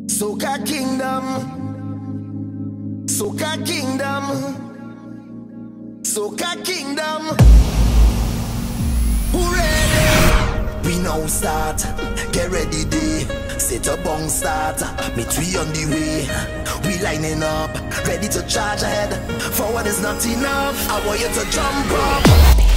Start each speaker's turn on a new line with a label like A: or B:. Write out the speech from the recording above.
A: Soca Kingdom, Soca Kingdom, Soca Kingdom. Who ready? We now start. Get ready, day. Set a bong start. Meet we on the way. We lining up, ready to charge ahead. Forward is not enough. I want you to jump up.